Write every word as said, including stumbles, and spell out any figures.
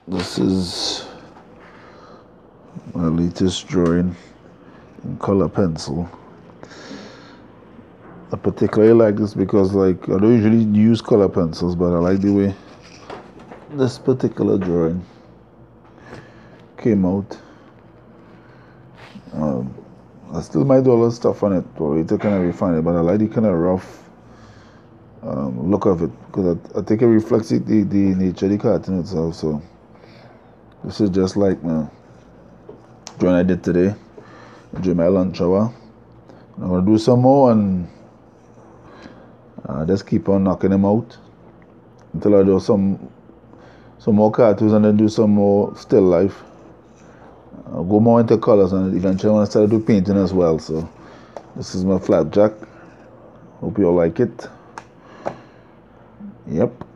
This is my latest drawing in color pencil. I particularly like this because, like, I don't usually use color pencils, but I like the way this particular drawing came out. Um, I still might do a little stuff on it for it to kind of refine it, but I like the kind of rough um, look of it because I, I think it reflects the, the, the nature of the cartoon itself. So this is just like my drawing I did today during my lunch hour. I'm gonna do some more and uh, just keep on knocking them out until I do some some more cartoons and then do some more still life. I'll go more into colors and eventually I want to start to do painting as well. So this is my flapjack. Hope you all like it. Yep.